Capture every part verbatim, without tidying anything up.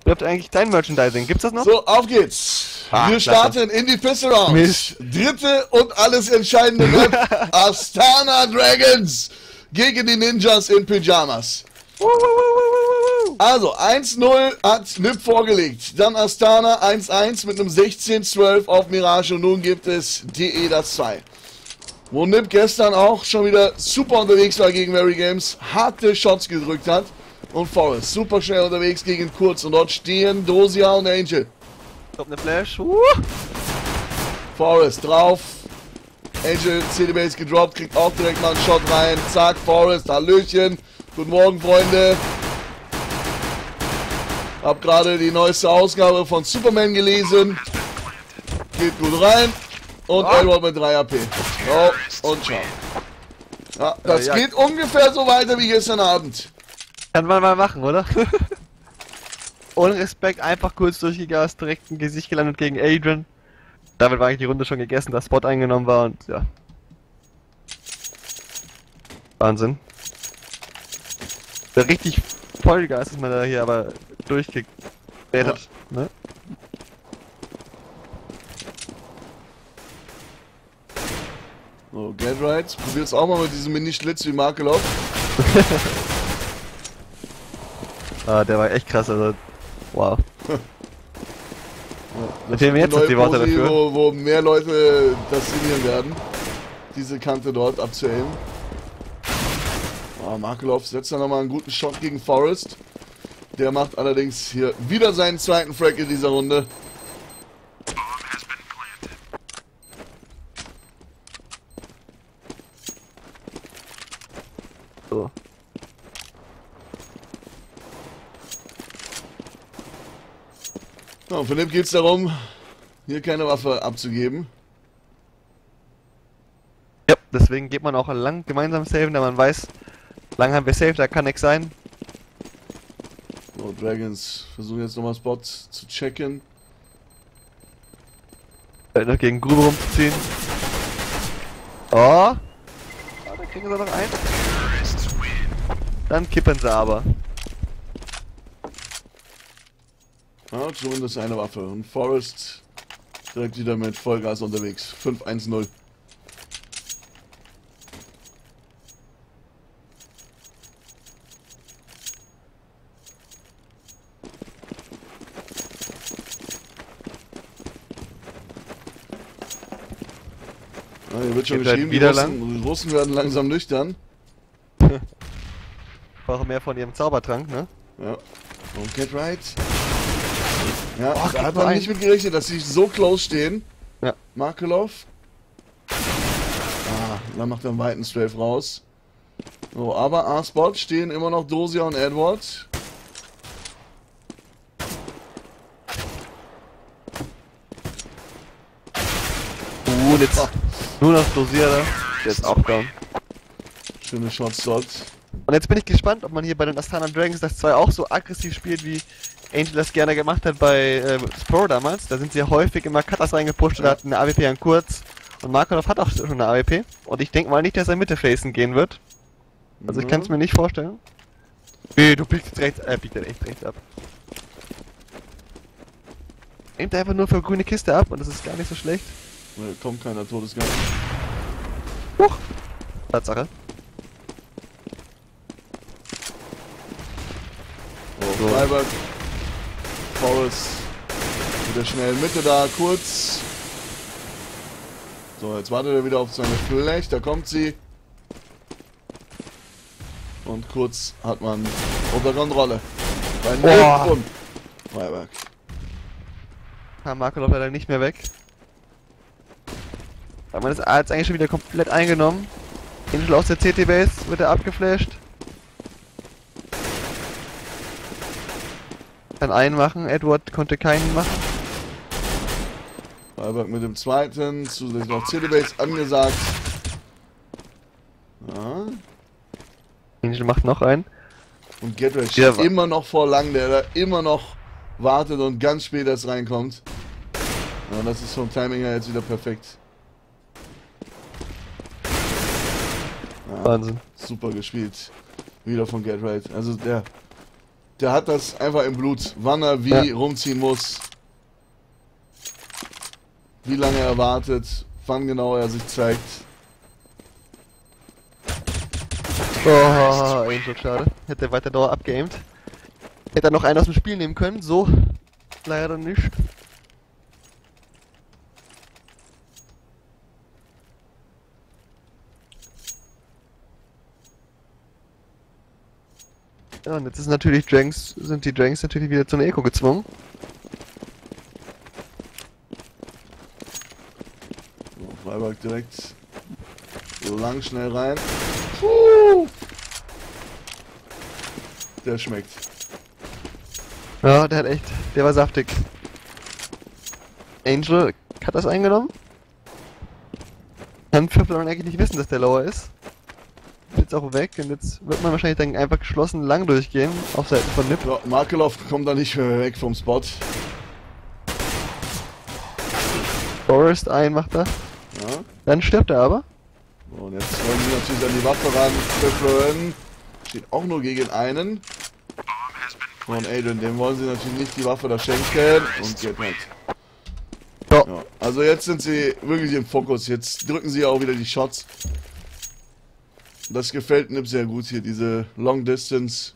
Bleibt eigentlich dein Merchandising? Gibt's das noch? So, auf geht's. Ah, Wir starten in die Pistol Round. Mist. Dritte und alles entscheidende Map. Astana Dragons gegen die Ninjas in Pyjamas. Also, eins null hat N I P vorgelegt. Dann Astana eins eins mit einem sechzehn zwölf auf Mirage. Und nun gibt es D E das zwei. Wo N I P gestern auch schon wieder super unterwegs war gegen Very Games. Harte Shots gedrückt hat. Und Forest super schnell unterwegs gegen Kurz. Und dort stehen Dosia und Angel. Kommt eine Flash. Uh. Forest drauf. Angel C D Base gedroppt. Kriegt auch direkt mal einen Shot rein. Zack, Forest. Hallöchen. Guten Morgen, Freunde. Hab gerade die neueste Ausgabe von Superman gelesen. Geht gut rein. Und Ah. Edward mit drei A P. Oh, und ciao. Ja, das Ja, ja. geht ungefähr so weiter wie gestern Abend. Kann man mal machen, oder? Ohne Respekt, einfach kurz durchgegast, direkt ein Gesicht gelandet gegen Adrian. Damit war eigentlich die Runde schon gegessen, dass Spot eingenommen war und ja. Wahnsinn. Der richtig Vollgas ist man da hier aber durchgekickt. Ja. Ne? So, Get Right. Probier's auch mal mit diesem Mini-Schlitz wie Markelov. Ah, der war echt krass, also. Wow. Ja, Da fehlen mir jetzt noch die Worte Posi, dafür. Wo, wo mehr Leute das trainieren werden, diese Kante dort abzuaimen. Ah, Markelov setzt dann nochmal einen guten Shot gegen Forest. Der macht allerdings hier wieder seinen zweiten Frag in dieser Runde. So. Ja, und für N I P geht es darum, hier keine Waffe abzugeben. Ja, deswegen geht man auch lang gemeinsam saven, da man weiß, lang haben wir safe, da kann nichts sein. So, Dragons versuchen jetzt nochmal Spots zu checken. Äh, noch gegen Grube rumzuziehen. Oh! Ah, da kriegen sie noch ein. Dann kippen sie aber. Ja, zumindest eine Waffe. Und Forest direkt wieder mit Vollgas unterwegs. fünf eins null. Ja, hier wird schon Geht halt geschrieben, die wieder Russen, die Russen werden langsam nüchtern. Brauchen mehr von ihrem Zaubertrank, ne? Ja. Und Get Right. Ja, Och, da hat geht man rein. nicht mit gerechnet, dass sie so close stehen. Ja. Markelov. Ah, dann macht er einen weiten Strafe raus. So, aber A-Spot stehen immer noch Dosia und Edward. Uh, und jetzt nur noch Dosierer. Der ist auch down. Schöne Shots dort. Und jetzt bin ich gespannt, ob man hier bei den Astana Dragons das zwei auch so aggressiv spielt, wie Angel das gerne gemacht hat bei äh, Spro damals. Da sind sie ja häufig immer Cutters reingepusht oder hatten eine A W P an kurz. Und Markelov hat auch schon eine A W P. Und ich denke mal nicht, dass er Mitte facen gehen wird. Also ich kann es mir nicht vorstellen. Nee, du biegst rechts, äh, biegt er echt rechts ab. Aimt einfach nur für grüne Kiste ab und das ist gar nicht so schlecht. Ne, kommt keiner, Todesgang. Huch! Tatsache. Oh, Freiburg. Forest. Wieder schnell Mitte da, kurz. So, jetzt wartet er wieder auf seine Fläche, da kommt sie. Und kurz hat man unter Kontrolle. Bei Boah. und Freiburg. Kam Markelov leider nicht mehr weg. Aber man ist A jetzt eigentlich schon wieder komplett eingenommen. Angel aus der C T-Base wird er abgeflasht. Kann einen machen, Edward konnte keinen machen. Freiburg mit dem zweiten, zusätzlich noch C D-Base angesagt. Ja. Angel macht noch einen. Und Getrage Ja, steht wa- immer noch vor lang, der da immer noch wartet und ganz spät erst reinkommt. Ja, das ist vom Timing her jetzt wieder perfekt. Ja, Wahnsinn. super gespielt. Wieder von Get Right. Also der Der hat das einfach im Blut, wann er wie Ja. rumziehen muss. Wie lange er wartet, wann genau er sich zeigt. Oh, Angel, schade. Hätte weiter Dauer abgeaimt. Hätte er noch einen aus dem Spiel nehmen können, so leider nicht. Ja, und jetzt ist natürlich Dranks, sind die Dranks natürlich wieder zu einer Eco gezwungen. So, Freiburg direkt lang schnell rein. Puh. Der schmeckt. Ja, der hat echt, der war saftig. Angel hat das eingenommen. Kann Pfiffler eigentlich nicht wissen, dass der lower ist. Jetzt auch weg und jetzt wird man wahrscheinlich dann einfach geschlossen lang durchgehen auf Seiten von Nip. Ja, Markelov kommt da nicht mehr weg vom Spot. Forest ein macht er. Ja. Dann stirbt er aber. Und jetzt wollen sie natürlich an die Waffe ran. Pfifflern steht auch nur gegen einen. Und Adrian, dem wollen sie natürlich nicht die Waffe da schenken. Und geht mit. Ja. Ja, also jetzt sind sie wirklich im Fokus. Jetzt drücken sie auch wieder die Shots. Das gefällt Nip sehr gut hier, diese Long Distance.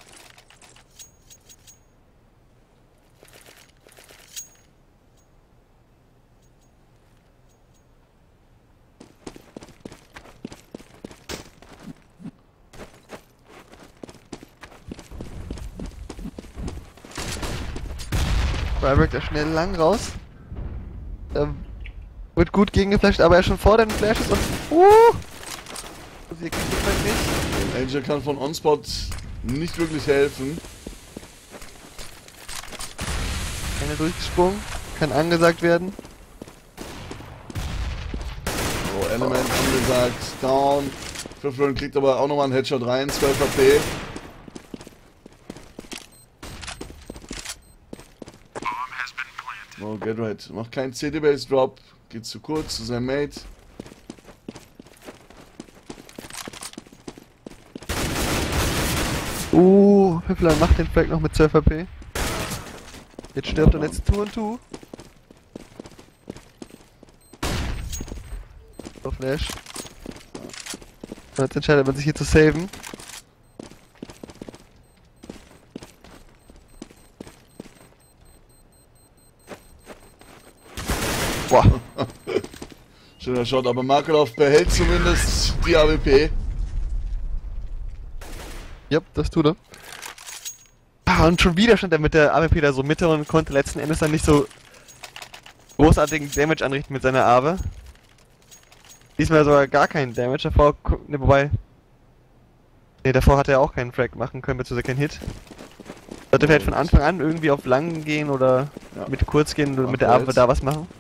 Freiburg da schnell lang raus. Da wird gut gegengeflasht, aber er ist schon vor den Flashes und. Uh! Also hier kriegt man nicht. Angel kann von Onspot nicht wirklich helfen. Keiner durchgesprungen, kann angesagt werden. So, Element angesagt, down. Pfifflern kriegt aber auch nochmal einen Headshot rein, zwölf H P. Oh, get right. Macht keinen C D-Base Drop. Geht zu kurz zu seinem Mate. Uh, Pfiffler macht den Frag noch mit zwölf H P. Jetzt stirbt er jetzt zwei und zwei. So Flash. Und jetzt entscheidet man sich hier zu saven. Boah. Schöner Shot, aber Markelov behält zumindest die A W P. Ja, das tut er. Ah, und schon wieder stand er mit der A W P da so Mitte und konnte letzten Endes dann nicht so großartigen Damage anrichten mit seiner A W. Diesmal sogar gar keinen Damage, davor, ne, wobei... Ne, davor hat er auch keinen Frag machen können, beziehungsweise keinen Hit. Sollte vielleicht von Anfang an irgendwie auf lang gehen oder Ja. mit kurz gehen oder Macht mit der er A W jetzt. da was machen.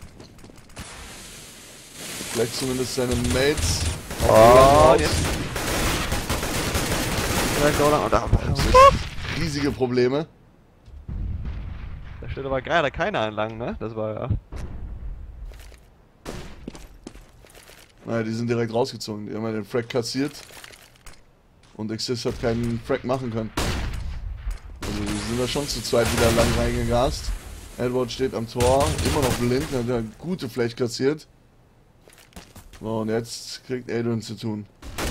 Vielleicht zumindest seine Mates. Oh, raus. jetzt. Ja, go lang. Und da, Riesige Probleme. da steht aber gerade keiner an lang, ne? Das war ja... Naja, die sind direkt rausgezogen. Die haben ja den Frag kassiert. Und Exist hat keinen Frag machen können. Also die sind da schon zu zweit wieder lang reingegast. Edward steht am Tor, immer noch blind, hat eine gute Fläche kassiert. So, und jetzt kriegt Adrian zu tun.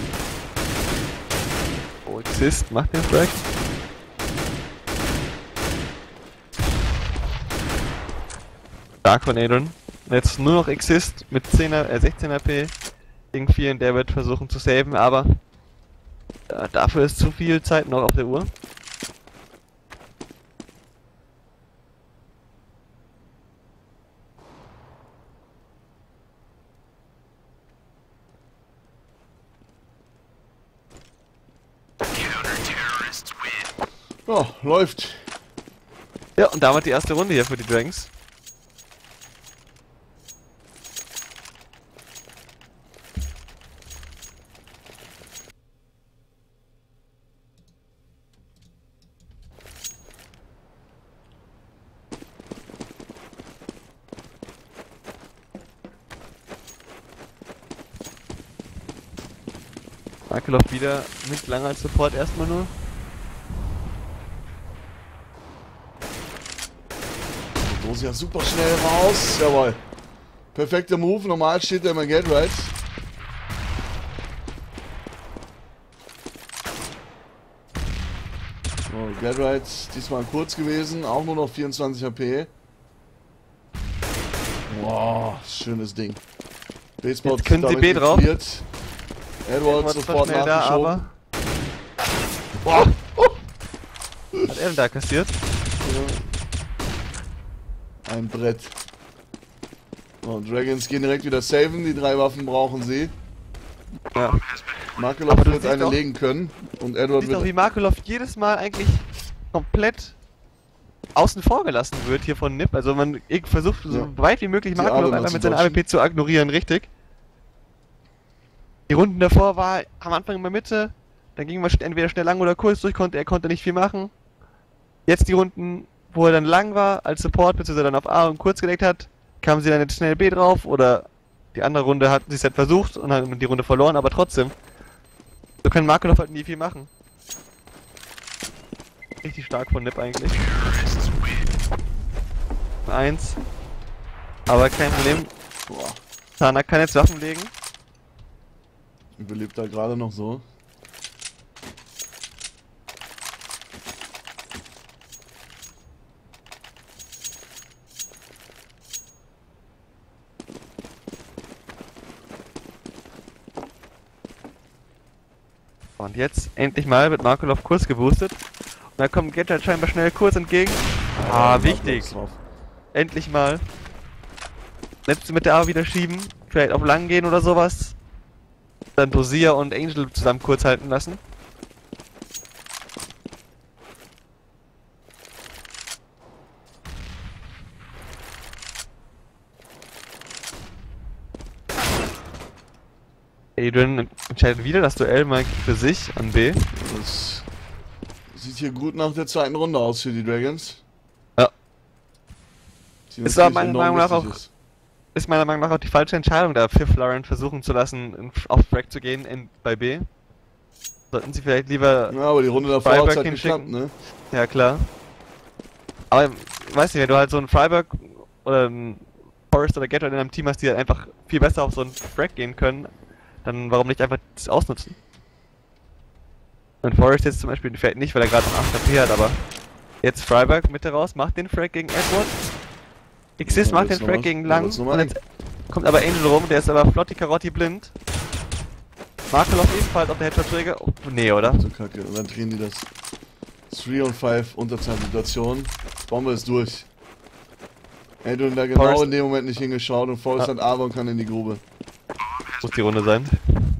Oh, Exist macht den Frag. Stark von Adrian. Jetzt nur noch Exist mit zehn, äh, sechzehn H P gegen vier und der wird versuchen zu saven, aber äh, dafür ist zu viel Zeit noch auf der Uhr. Ja, läuft. Ja, und damit die erste Runde hier für die Dranks. Markelov wieder mit langer Support erstmal nur. Dosia super schnell raus. Jawohl. Perfekter Move. Normal steht er immer Get Right. So, Get Right diesmal kurz gewesen. Auch nur noch vierundzwanzig H P. Wow, schönes Ding. Baseball können sie B drauf. Edward, Edward sofort schnell nachgeschoben. da, aber boah. Hat er denn da kassiert? Ja. Ein Brett. So, Dragons gehen direkt wieder saven. Die drei Waffen brauchen sie. Ja. Makulov Aber du wird siehst eine doch- legen können. Und Edward Siehst doch, wird. wie Makulov jedes Mal eigentlich komplett außen vor gelassen wird hier von Nip. Also man ich versucht so Ja. weit wie möglich Die Makulov Arme mal einfach zu mit seinem A dodgen. W P zu ignorieren, richtig? Die Runden davor war am Anfang in der Mitte, dann ging man sch- entweder schnell lang oder kurz durch, konnte, er konnte nicht viel machen. Jetzt die Runden, wo er dann lang war als Support, beziehungsweise dann auf A und kurz gedeckt hat, kamen sie dann jetzt schnell B drauf oder die andere Runde hat sie es halt versucht und haben die Runde verloren, aber trotzdem. So kann Makulov halt nie viel machen. Richtig stark von Nip eigentlich. Eins. Aber kein Problem. Boah, Tana kann jetzt Waffen legen. überlebt da gerade noch so. Und jetzt endlich mal wird Makulov kurz geboostet. Und da kommt Gadget scheinbar schnell kurz entgegen. Ah, Ja, wichtig. Makulov drauf. Endlich mal. Selbst mit der A wieder schieben. Vielleicht auf lang gehen oder sowas. Dann Dosia und Angel zusammen kurz halten lassen. Adrian entscheidet wieder das Duell mal für sich an B. Das sieht hier gut nach der zweiten Runde aus für die Dragons. Ja. Die Ist aber natürlich meiner enorm Meinung nach wichtig auch- ist. Ist meiner Meinung nach auch die falsche Entscheidung, da Fifth Lauren versuchen zu lassen, in- auf Frag zu gehen in, bei B. Sollten sie vielleicht lieber. Ja, aber die Runde davor hat Freiburg halt hinschicken. geklappt, ne? Ja, klar. Aber, weiß nicht, wenn du halt so einen Freiburg oder einen Forest oder Gator in einem Team hast, die halt einfach viel besser auf so einen Frag gehen können, dann warum nicht einfach das ausnutzen? Und Forest jetzt zum Beispiel vielleicht nicht, weil er gerade acht H P hat, aber jetzt Freiburg Mitte raus, macht den Frag gegen Edward. Xis Ja, macht den jetzt noch Frag was. gegen Ja, Lang. jetzt noch mal Und jetzt kommt aber Angel rum, der ist aber Flotti Karotti blind. Makulov ebenfalls auf der Headshot-Träger. Oh, nee, oder? So kacke. Und dann drehen die das. drei und fünf Unterzahlsituation. Bombe ist durch. Adrian da genau Forrest- in dem Moment nicht hingeschaut und Forrest Ah. hat aber und kann in die Grube. Muss die Runde sein.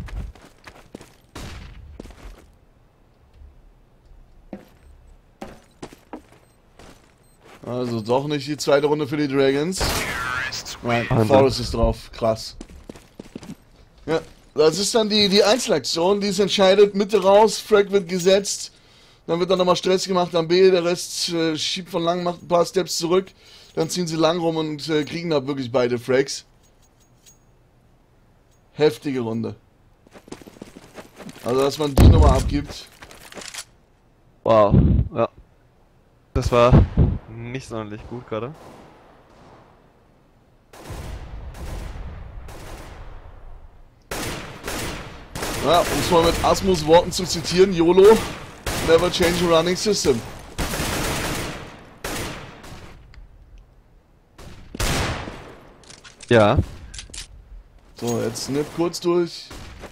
Also doch nicht die zweite Runde für die Dragons. Nein, Wahnsinn. Forrest ist drauf. Krass. Ja, das ist dann die, die Einzelaktion, die es entscheidet. Mitte raus, Frag wird gesetzt. Dann wird dann nochmal Stress gemacht am B. Der Rest äh, schiebt von lang, macht ein paar Steps zurück. Dann ziehen sie lang rum und äh, kriegen da wirklich beide Frags. Heftige Runde. Also, dass man die Nummer abgibt. Wow. Ja. Das war nicht sonderlich gut gerade. Ja, um es mal mit Asmus Worten zu zitieren, YOLO, never change a running system. Ja. So, jetzt Snip kurz durch.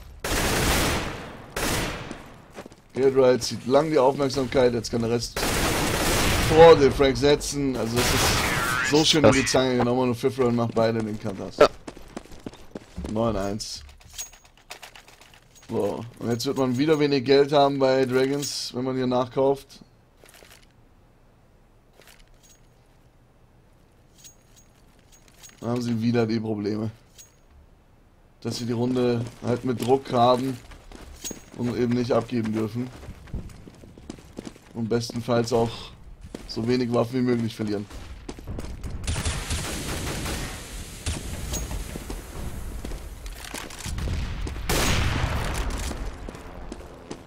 Get right, zieht lang die Aufmerksamkeit, jetzt kann der Rest vor den Frag setzen. Also das ist so schön in die Zange genommen und Fifth Round macht beide den Kantas. Ja. neun eins. So, und jetzt wird man wieder wenig Geld haben bei Dragons, wenn man hier nachkauft. Dann haben sie wieder die Probleme. Dass sie die Runde halt mit Druck haben und eben nicht abgeben dürfen. Und bestenfalls auch so wenig Waffen wie möglich verlieren.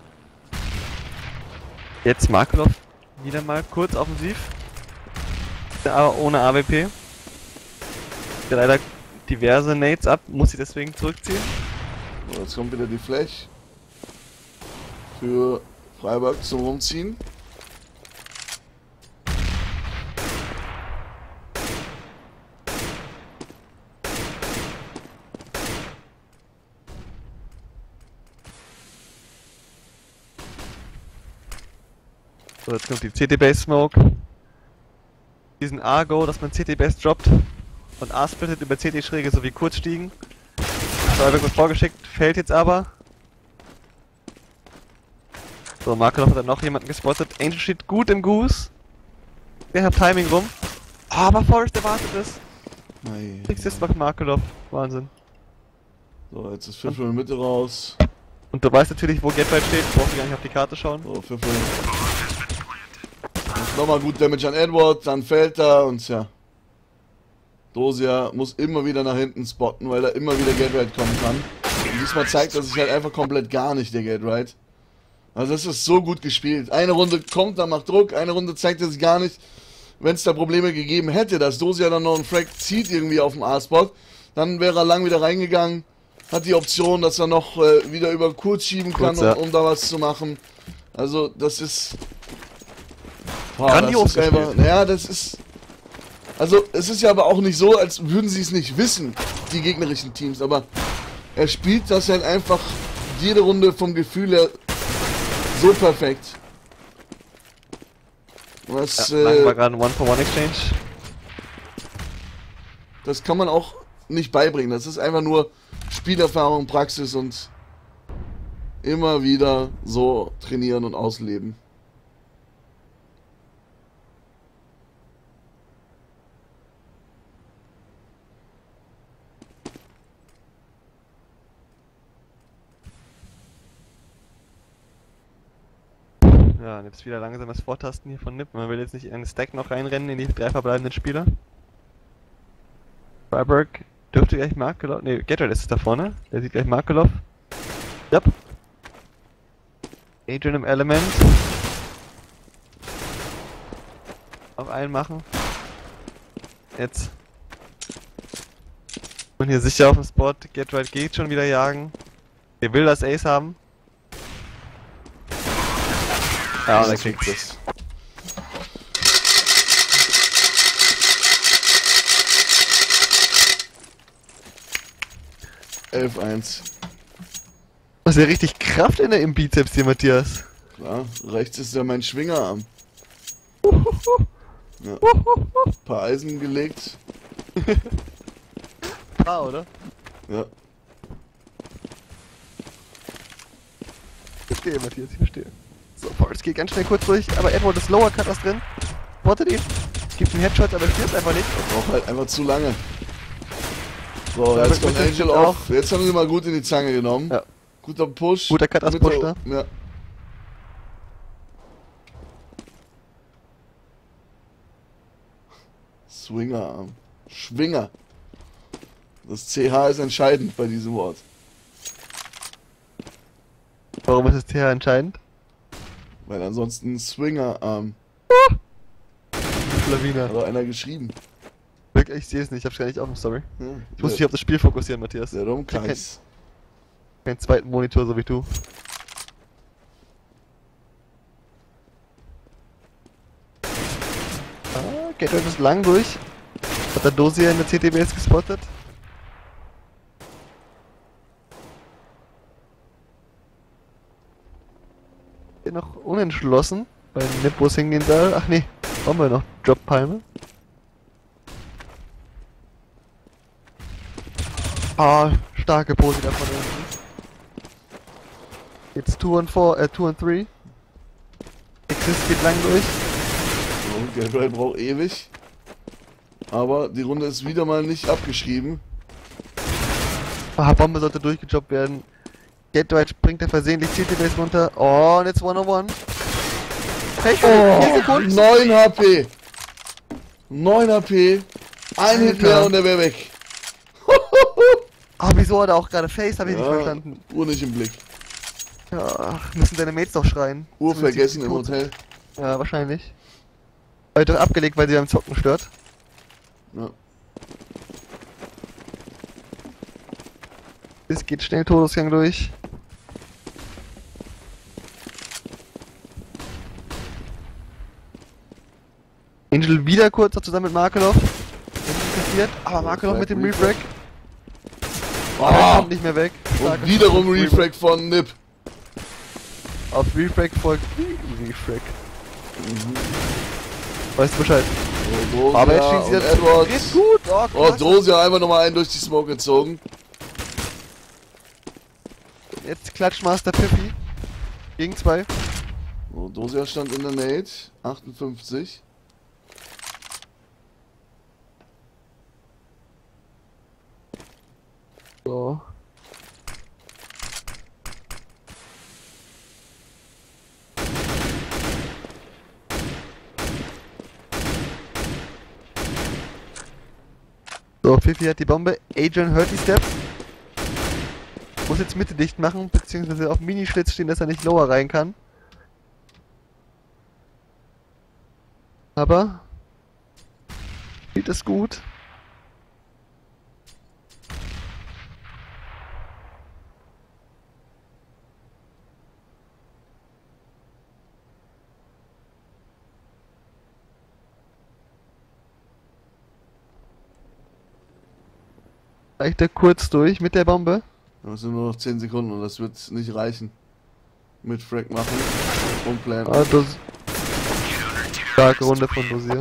Jetzt Makulov wieder mal kurz offensiv. Aber ohne A W P. Der leider diverse Nades ab, muss sie deswegen zurückziehen. So, jetzt kommt wieder die Flash. Für Freiburg zum Rumziehen. So, jetzt kommt die C T-Base Smoke. Diesen A-Go, dass man C T-Base droppt und A splittet über C T-Schräge sowie Kurzstiegen. Freiburg wird vorgeschickt, fällt jetzt aber. So, Markelov hat dann noch jemanden gespottet. Angel steht gut im Goose. Der hat Timing rum. Aber Forrest erwartet es. Nein. Nichts macht Markelov. Wahnsinn. So, jetzt ist Pfiffel in der Mitte raus. Und du weißt natürlich, wo Get Right steht. Brauchst du gar nicht auf die Karte schauen. So, Pfiffel. Nochmal gut Damage an Edward, dann fällt er und ja. Dosia muss immer wieder nach hinten spotten, weil da immer wieder Get Right kommen kann. Und diesmal zeigt er sich halt einfach komplett gar nicht, der Get Right. Also das ist so gut gespielt. Eine Runde kommt, dann macht Druck, eine Runde zeigt er sich gar nicht. Wenn es da Probleme gegeben hätte, dass Dosia dann noch einen Frag zieht irgendwie auf dem A-Spot, dann wäre er lang wieder reingegangen. Hat die Option, dass er noch äh, wieder über Kurz schieben kann, Kurz, ja. um, um da was zu machen. Also das ist... Boah, Grandios das ist einfach, ja, das ist... Also, es ist ja aber auch nicht so, als würden sie es nicht wissen, die gegnerischen Teams, aber er spielt das halt einfach jede Runde vom Gefühl her so perfekt. Was, Ja, äh, war gerade ein One-for-One-Exchange. das kann man auch nicht beibringen, das ist einfach nur Spielerfahrung, Praxis und immer wieder so trainieren und ausleben. Ja, und jetzt wieder langsames Vortasten hier von Nip. Man will jetzt nicht in einen Stack noch reinrennen in die drei verbleibenden Spieler. Freiburg dürfte gleich Markelov. Ne, Getryd ist da vorne. Der sieht gleich Markelov. Yep. Adrian im Element. Auf einen machen. Jetzt. Und hier sicher auf dem Spot. Getryd geht schon wieder jagen. Er will das Ace haben. Ja, der kriegt es. elf eins. Was ist ja richtig Kraft in der im Bizeps hier, Matthias. Klar, rechts ist ja mein Schwingerarm. Ja. Ein paar Eisen gelegt. Ah, oder? Ja. Ich verstehe, Matthias, ich verstehe. So, Forrest geht ganz schnell kurz durch, aber Edward ist Lower Cut was drin. Spottet ihn. Gibt einen Headshot, aber stirbt einfach nicht. Braucht halt einfach zu lange. So, Ja, jetzt mit- kommt mit Angel dem auf. Jetzt haben sie mal gut in die Zange genommen. Ja. Guter Push. Guter Cut als Mitte- Push da. Ja. Swingerarm. Schwinger. Das C H ist entscheidend bei diesem Wort. Warum ist das T H entscheidend? Weil ansonsten Swingerarm. Lawine. Hat auch einer geschrieben. Wirklich, ich sehe es nicht, ich hab's gar nicht offen, sorry. Ja, Ich muss mich auf das Spiel fokussieren, Matthias. der Domkreis. Keinen zweiten Monitor, so wie du. Ah, Gatorade ist lang durch. Hat der Dosia in der C T B S gespottet. Hier noch unentschlossen, weil Nippos hingehen soll. Ach nee, brauchen wir noch Drop-Palme. Ah, starke Pose da von unten. Jetzt two and four, äh two and three. Exist geht lang durch. So, Gabriel braucht ewig. Aber die Runde ist wieder mal nicht abgeschrieben. Ah, Bombe sollte durchgejobbt werden. Gatorade springt er versehentlich C T Base runter. Oh, und jetzt one on one. Pech, Oh, vier Sekunden. neun H P. neun H P. Ein Hit mehr Alter. und er wäre weg. Ah, wieso hat er auch gerade Face? Hab ich nicht Ja, verstanden. Uhr nicht im Blick. Ja, ach, müssen deine Mates doch schreien. Uhr Zumindest vergessen die im Toten. Hotel. Ja, wahrscheinlich. Heute abgelegt, weil sie beim Zocken stört. Ja. Es geht schnell Todesgang durch. Angel wieder kurz noch zusammen mit Markelov. Passiert, aber Markelov mit dem Refrag. Oh, er kommt nicht mehr weg. Und wiederum Refrag von Nip. Auf Refrag folgt Refrag. Mhm. Weißt du Bescheid? Oh, aber jetzt schießt sie jetzt Edwards. Gut. Oh, oh Dosia einfach nochmal einen durch die Smoke gezogen. Jetzt klatscht Master Piffy. Gegen zwei. Oh, Dosia stand in der Nate. achtundfünfzig. So. So, Fifi hat die Bombe. Adrian hört die Steps. Muss jetzt Mitte dicht machen, beziehungsweise auf Minischlitz stehen, dass er nicht lower rein kann. Aber geht es gut. Reicht er kurz durch mit der Bombe? Das sind nur noch zehn Sekunden und das wird nicht reichen. Mit Frag machen und Plan. Ah, das starke Runde von Dosia.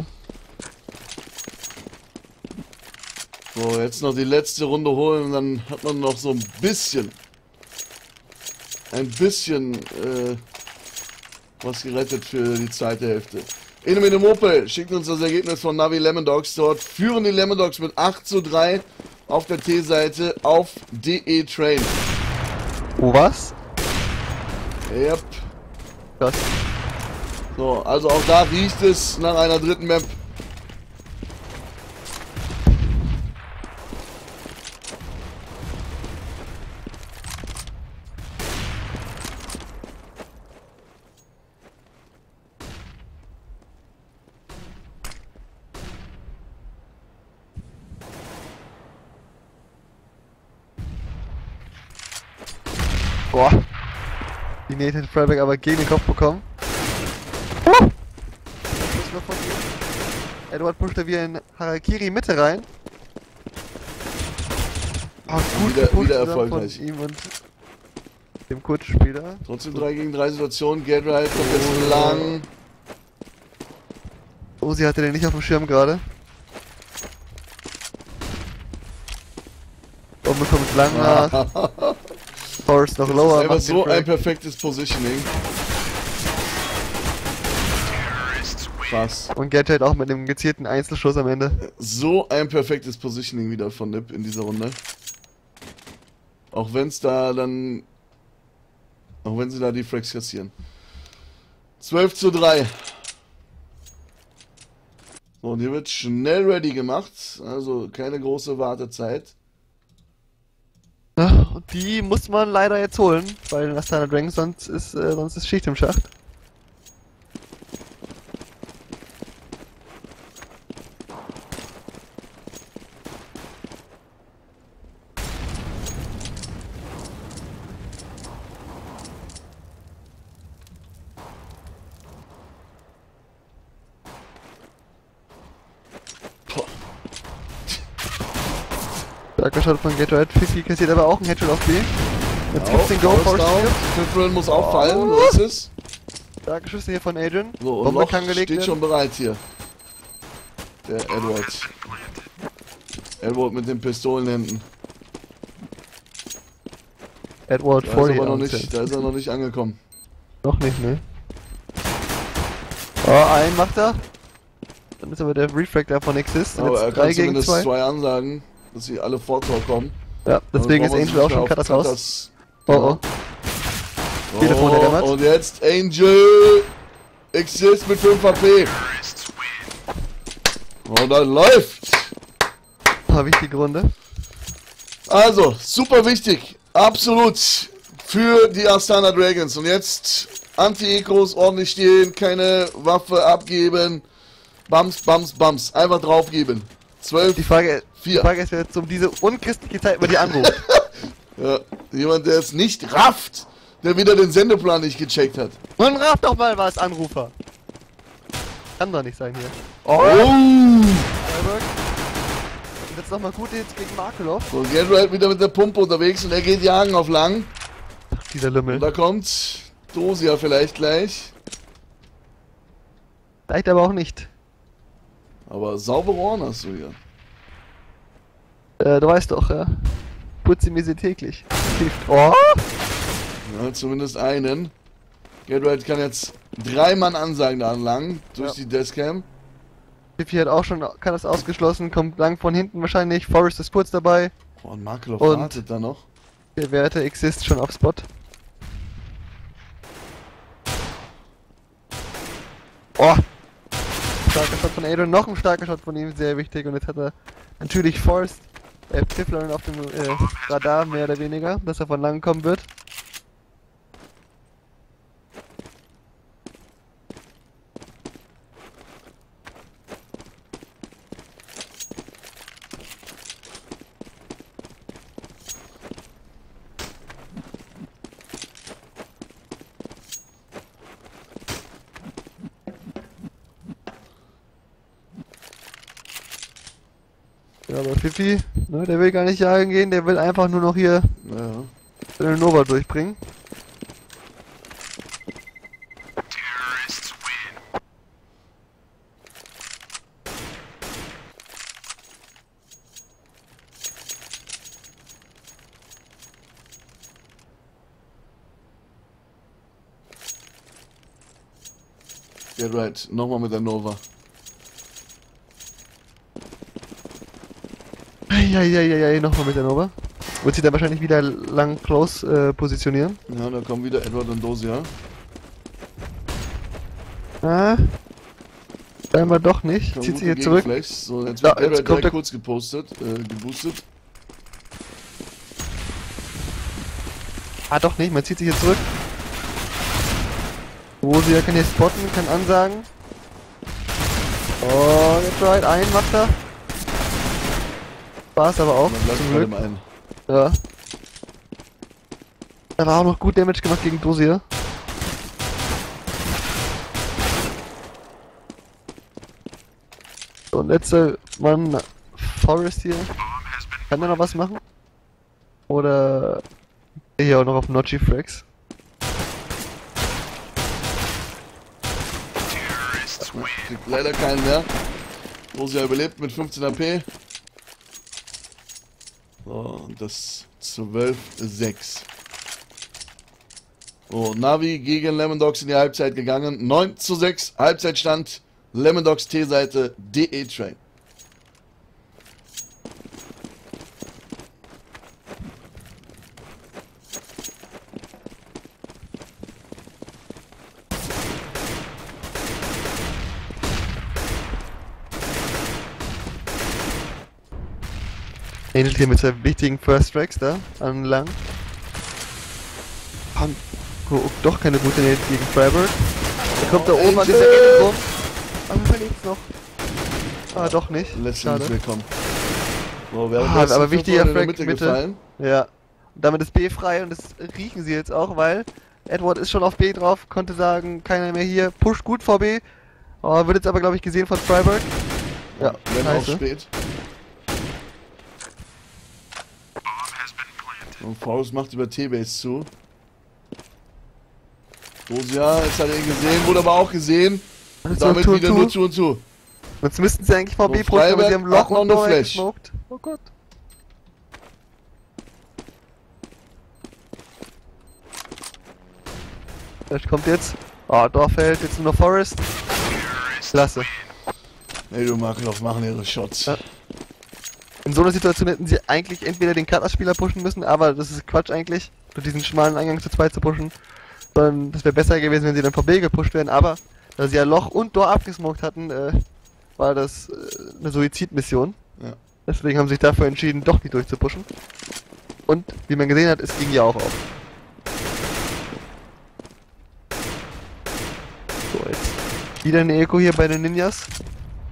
So, jetzt noch die letzte Runde holen und dann hat man noch so ein bisschen, ein bisschen äh, was gerettet für die zweite Hälfte. Enemene Mope schickt uns das Ergebnis von Navi Lemon Dogs. Dort führen die Lemon Dogs mit acht zu drei auf der T-Seite auf D E Train. Oh, was? Yep. Krass. So, also auch da riecht es nach einer dritten Map. Boah. Die Nathan Freiberg aber gegen den Kopf bekommen. Uh! Edward pusht da wieder in Harakiri Mitte rein. Oh, gut wieder, gepusht wieder von erfolgreich. ihm und dem Kurzspieler. Trotzdem drei gegen drei Situationen. Gatorade kommt jetzt lang. Oh, sie hatte den nicht auf dem Schirm gerade. Bombe kommt lang nach. Forrest noch lower. Das ist einfach so ein perfektes Positioning. Krass. Und Get halt auch mit einem gezielten Einzelschuss am Ende. So ein perfektes Positioning wieder von Nip in dieser Runde. Auch wenn es da dann... Auch wenn sie da die Frags kassieren. zwölf zu drei. So, und hier wird schnell ready gemacht. Also keine große Wartezeit. Ja, und die muss man leider jetzt holen, weil Astana Dragons sonst ist, äh, sonst ist Schicht im Schacht. Starker Shot von Gatorade. Fifi kassiert aber auch einen Headshot auf B. Jetzt gibt's den Go Force. Fifrin muss auch fallen, so ist es. Starke Schüsse hier von Adrian. So, und Bombe Loch kann gelegt steht werden. schon bereit hier. Der Edward. Edward mit den Pistolenhänden. Edward Da ist, vor aber noch nicht, da ist er noch nicht angekommen. Noch nicht, ne? Oh, einen macht er. Dann ist aber der Refractor von Exist. Aber er drei kann gegen zumindest zwei. zwei ansagen, dass sie alle vor Tor kommen. Ja, deswegen ist Angel auch schon Cutters raus. Oh oh. Oh, Telefon ergammert. und jetzt Angel Exist mit fünf H P. Und dann läuft. War wichtige Runde. Also, super wichtig. Absolut. Für die Astana Dragons. Und jetzt Anti-Ecos ordentlich stehen, keine Waffe abgeben. Bums, Bums, Bums. Einfach draufgeben. zwölf, Die Frage, die vier. Frage ist, wer jetzt um diese unchristliche Zeit über die anruft. Ja, jemand, der es nicht rafft, der wieder den Sendeplan nicht gecheckt hat. Man rafft doch mal was, Anrufer. Kann doch nicht sein hier. Oh! Freiburg. Und jetzt nochmal gute Hits gegen Markelov. So, Gerald wieder mit der Pumpe unterwegs und er geht jagen auf lang. Ach, dieser Lümmel. Und da kommt Dosia vielleicht gleich. Vielleicht aber auch nicht. Aber saubere Ohren hast du hier. Äh, du weißt doch, ja. Putze mir sie täglich. Hilft. Oh! Ja, zumindest einen. Gerald kann jetzt drei Mann ansagen da lang durch Ja. die Deskcam. Fifi hat auch schon, kann das ausgeschlossen, kommt lang von hinten wahrscheinlich. Forrest ist kurz dabei. Oh, und Markelov Und- wartet da noch. Der Werte Exist schon auf Spot. Oh! Starker Shot von Adrian, noch ein starker Shot von ihm, sehr wichtig. Und jetzt hat er natürlich Forrest, äh, Piffler auf dem äh, Radar, mehr oder weniger, dass er von lang kommen wird. Ja, aber Fifi, ne, der will gar nicht jagen gehen, der will einfach nur noch hier Ja. seine Nova durchbringen. Gerald, nochmal mit der Nova. Eieieiei, nochmal mit der Nova. Wird sie dann wahrscheinlich wieder lang close äh, positionieren. Ja, da kommen wieder Edward und Dosia. Ah. Scheinbar doch nicht. Kommen Zieht gute sie hier zurück. Gegenflex. So, jetzt Ja, wird jetzt Edward kommt direkt der- kurz gepostet, äh, geboostet. Ah, doch nicht, man zieht sich hier zurück. Rosia kann hier spotten, kann ansagen. Oh, jetzt right, ein macht er. War's aber auch, Dann bleibt zum bei Glück. dem einen. Ja. Da war auch noch gut Damage gemacht gegen Dosia. So, und letzter Mann, Forrest hier. Kann der noch was machen? Oder hier auch noch auf Notchy Frags? Kriegt leider keinen mehr. Dosia überlebt mit fünfzehn A P. So, und das zwölf sechs. So, Navi gegen Lemon Dogs in die Halbzeit gegangen. neun zu sechs, Halbzeitstand. Lemon Dogs T-Seite, D E Train. Angel hier mit seinen wichtigen First Tracks da, an lang. Pan oh, doch keine gute Nähe gegen Freiburg. Der kommt da oben an dieser Ecke rum. Aber verliebt's noch. Ah, doch nicht. Letztens Schade. willkommen. So, wäre Ah, aber wichtiger in der Frag, Mitte Mitte. gefallen. Ja. Und damit ist B frei und das riechen sie jetzt auch, weil Edward ist schon auf B drauf, konnte sagen, keiner mehr hier, pusht gut vor B. Oh, wird jetzt aber, glaube ich, gesehen von Freiburg. Ja, Wenn auch scheiße. spät. Und Forrest macht über T-Base zu. Dosia, jetzt hat er ihn gesehen, wurde aber auch gesehen. Und Damit so, wieder tu, nur tu. zu und zu. Jetzt müssten sie eigentlich vor B So, pushen, aber Freiberg sie haben Loch hat noch und eine Nova Flash. gesmoked. Oh Gott. Flash kommt jetzt. Ah, Dorfeld, jetzt nur noch Forest. Klasse. Ey, du Markelov machen ihre Shots. Ja. In so einer Situation hätten sie eigentlich entweder den Cut-Spieler pushen müssen, aber das ist Quatsch eigentlich, durch diesen schmalen Eingang zu zweit zu pushen. Sondern das wäre besser gewesen, wenn sie dann vor B gepusht wären, aber da sie ja Loch und Door abgesmoked hatten, äh, war das äh, eine Suizidmission. Ja. Deswegen haben sie sich dafür entschieden, doch nicht durchzupushen. Und wie man gesehen hat, es ging ja auch auf. So, jetzt wieder eine Eco hier bei den Ninjas.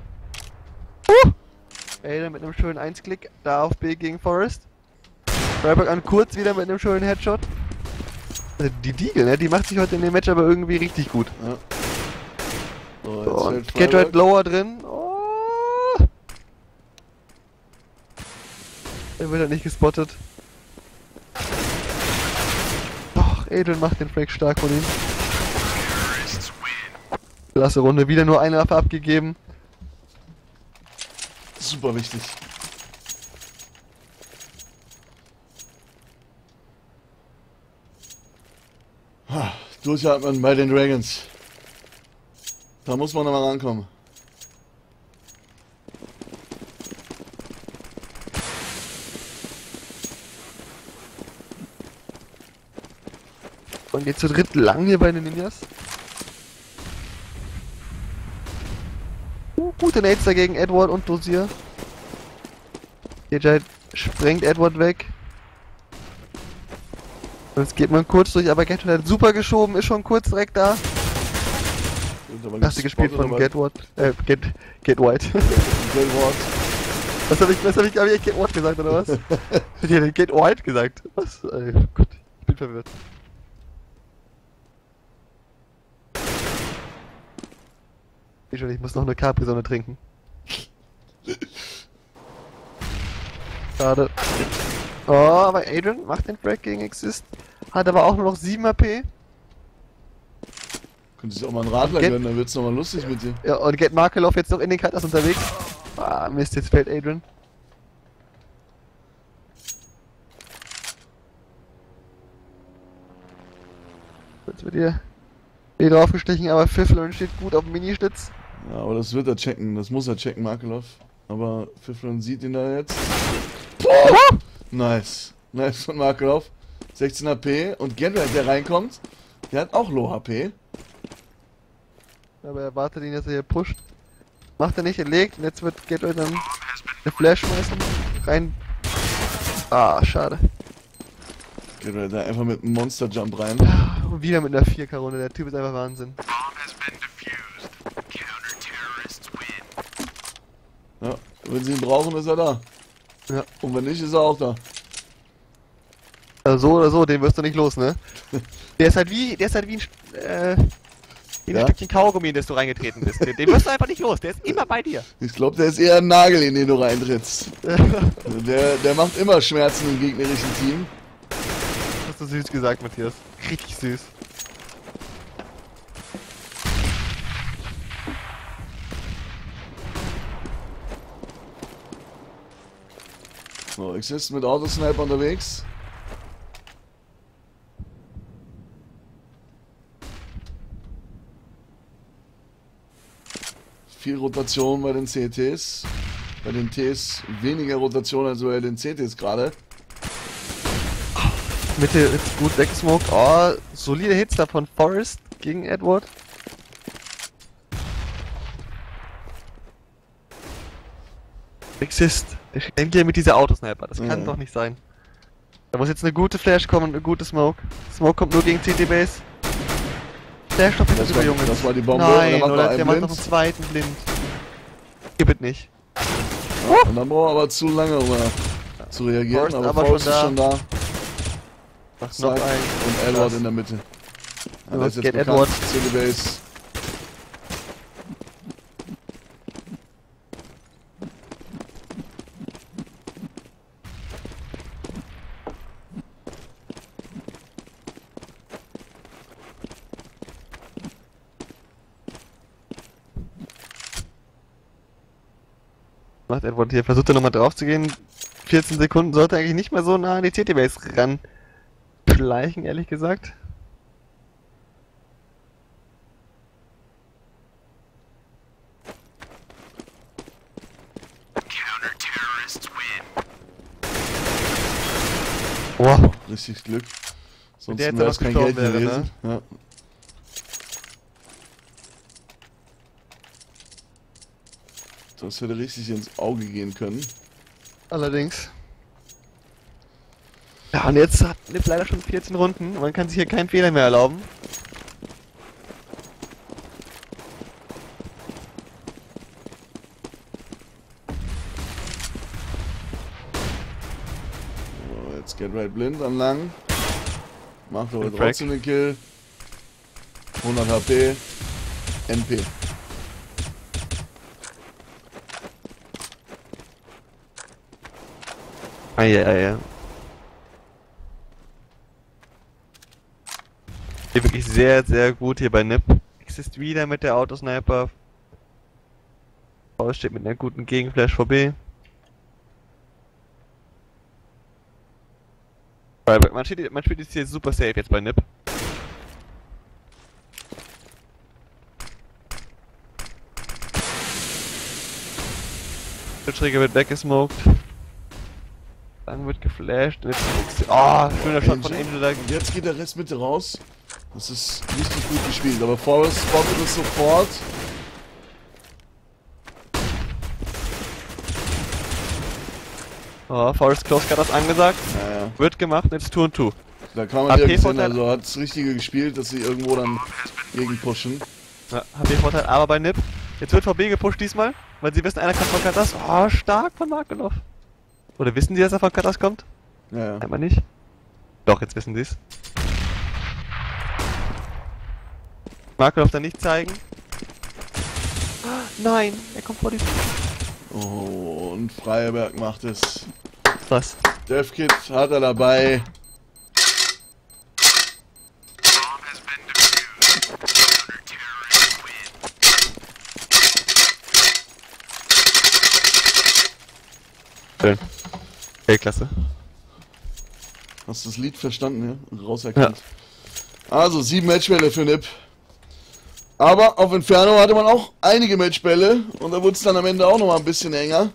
Aiden mit einem schönen Eins-Klick da auf B gegen Forest. Freiburg an Kurz wieder mit einem schönen Headshot. Also die Deagle, ne? Die macht sich heute in dem Match aber irgendwie richtig gut. Ja. So, jetzt So, und fällt Get Freiburg. Right Lower drin. Oh. Er wird halt nicht gespottet. Doch, Adrian macht den Frag stark von ihm. Klasse Runde, wieder nur eine Waffe abgegeben. Super wichtig. Ha, Durchatmen bei den Dragons. Da muss man noch mal rankommen. Und geht zu dritt lang hier bei den Ninjas. Uh, gute Nades dagegen Edward und Dosier. Jedi sprengt Edward weg. Und jetzt geht man kurz durch, aber Get hat super geschoben, ist schon kurz direkt da. Klasse gespielt von Get What, äh, Get, Get White. Get What. Was hab ich, was hab ich, hab ich Get What gesagt oder was? Ich hätte Get White gesagt. Was? Ey, Gott, ich bin verwirrt. Ich schon, ich muss noch eine Capri-Sonne trinken. Schade. Oh, aber Adrian macht den Frag gegen Exist. Hat aber auch nur noch sieben A P. Könnte sich auch mal einen Radler Get- gönnen, dann wird's nochmal lustig mit dir. Ja, und Get Markelov jetzt noch in den Cutters unterwegs. Ah, Mist, jetzt fällt Adrian. Jetzt wird hier B draufgestichen, aber Pfifflin steht gut auf dem Mini-Schlitz. Ja, aber das wird er checken, das muss er checken, Markelov. Aber Pfifflin sieht ihn da jetzt. Oh! Nice. Nice von Markelov. sechzehn H P und Genwald, der reinkommt, der hat auch Low H P. Aber er wartet ihn, dass er hier pusht. Macht er nicht, er legt und jetzt wird Gateway dann eine Flash schmeißen. Rein. Ah, schade. Genwald da einfach mit einem Monster Jump rein. Und wieder mit einer vier K-Runde, der Typ ist einfach Wahnsinn. Ja, wenn sie ihn brauchen, ist er da. Ja. Und wenn nicht, ist er auch da. Also so oder so, den wirst du nicht los, ne? Der ist halt wie, der ist halt wie ein, äh, wie ein Ja? Stückchen Kaugummi, in das du reingetreten bist. Den, den wirst du einfach nicht los, der ist immer bei dir. Ich glaube, der ist eher ein Nagel, in den du reintrittst. Der, der macht immer Schmerzen im gegnerischen Team. Hast du süß gesagt, Matthias. Richtig süß. So, Exist mit Autosniper unterwegs. Viel Rotation bei den C Ts. Bei den Ts weniger Rotation als bei den C Ts gerade. Mitte ist gut weggesmoked. Oh, solide Hits da von Forest gegen Edward. Exist. Der schnellt hier mit dieser Autosniper. Das kann Mhm. doch nicht sein. Da muss jetzt eine gute Flash kommen und eine gute Smoke. Smoke kommt nur gegen C T Base. Flash doch Das bitte war, über Junge. das war die Bombe. Nein, und dann macht oder er der einen macht noch blind. einen zweiten blind. Gib es nicht. Und dann braucht er aber zu lange, um äh, zu reagieren. Forrest aber aber Forrest schon ist schon da. Macht noch Zack. einen. Und Edward Krass. in der Mitte. Ja, Ja, der ist jetzt geht bekannt. Edward. C D Base. Macht Edward hier, versucht er nochmal drauf zu gehen. vierzehn Sekunden sollte eigentlich nicht mehr so nah an die T T-Base ran schleichen, ehrlich gesagt. Wow. Richtig Glück. Sonst der hätte wäre noch es kein gestorben Geld wäre, gewesen. Ja. Das hätte richtig ins Auge gehen können. Allerdings. Ja, und jetzt hat Nip leider schon vierzehn Runden. Man kann sich hier keinen Fehler mehr erlauben. Jetzt Get Right blind an lang. Macht aber Den trotzdem den Kill. hundert H P. N P. Eieiei. Hier wirklich sehr, sehr gut hier bei Nip. Exist wieder mit der Autosniper. Paul steht mit einer guten Gegenflash vor B. Man steht, man spielt jetzt hier super safe jetzt bei Nip. Der Trigger wird weggesmoked. Dann wird geflasht. Und jetzt, oh, schöner Shot von Angel da. Und jetzt geht der Rest Mitte raus. Das ist richtig gut gespielt, aber Forrest spottet es sofort. Oh, Forest Close hat das angesagt. Ja, ja. Wird gemacht, jetzt two und two. Da kann man ja sehen, also hat das Richtige gespielt, dass sie irgendwo dann gegen pushen. Ja, H P-Vorteil, aber bei Nip. Jetzt wird V B gepusht diesmal, weil sie wissen, einer kommt von Katas. Oh, stark von Markelov. Oder wissen die, dass er von Katas kommt? Ja, ja. Einmal nicht. Doch, jetzt wissen sie es. Markelov dann nicht zeigen. Nein, er kommt vor die... Oh, und Freiberg macht es. Was? DevKit hat er dabei. Schön. Okay, klasse. Hast du das Lied verstanden, ja? Rauserkannt. Ja. Also, sieben Matchbälle für Nip. Aber auf Inferno hatte man auch einige Matchbälle und da wurde es dann am Ende auch noch mal ein bisschen enger.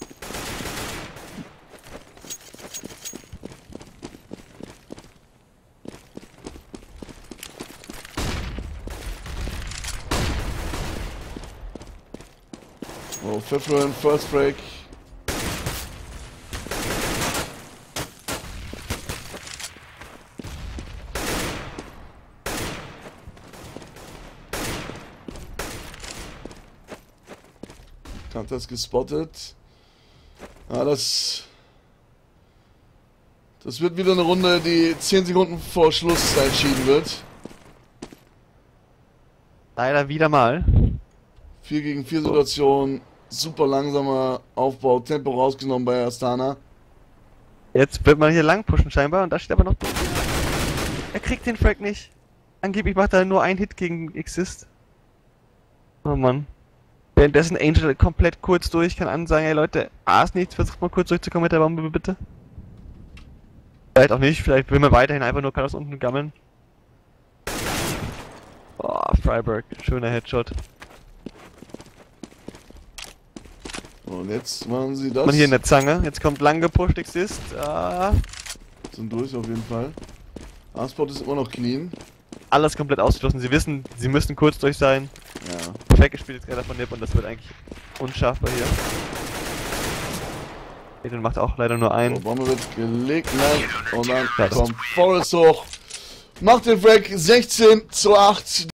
Oh, Fifth Round, First Break. Hat das gespottet. Ja, das... Das wird wieder eine Runde, die zehn Sekunden vor Schluss entschieden wird. Leider wieder mal. vier gegen vier Situation. Super langsamer Aufbau. Tempo rausgenommen bei Astana. Jetzt wird man hier lang pushen scheinbar und da steht aber noch... Er kriegt den Frag nicht. Angeblich macht er nur einen Hit gegen Exist. Oh Mann. Währenddessen Angel komplett kurz durch, kann ansagen, ey Leute, A ist nichts, versucht mal kurz durchzukommen mit der Bombe, bitte. Vielleicht auch nicht, vielleicht will man weiterhin einfach nur Kalos unten gammeln. Boah, Freiberg, schöner Headshot. Und jetzt machen sie das. Man hier in der Zange, jetzt kommt lang gepusht, Exist. Ah. Sind durch auf jeden Fall. A-Spot ist immer noch clean. Alles komplett ausgeschlossen, sie wissen, sie müssen kurz durch sein. Ja. Perfekt gespielt jetzt gerade von Nip und das wird eigentlich unschaffbar hier. Eden macht auch leider nur einen. So, Bombe wird gelegt, nein. Und dann Ja, kommt Forrest hoch. Macht den Frag sechzehn zu acht.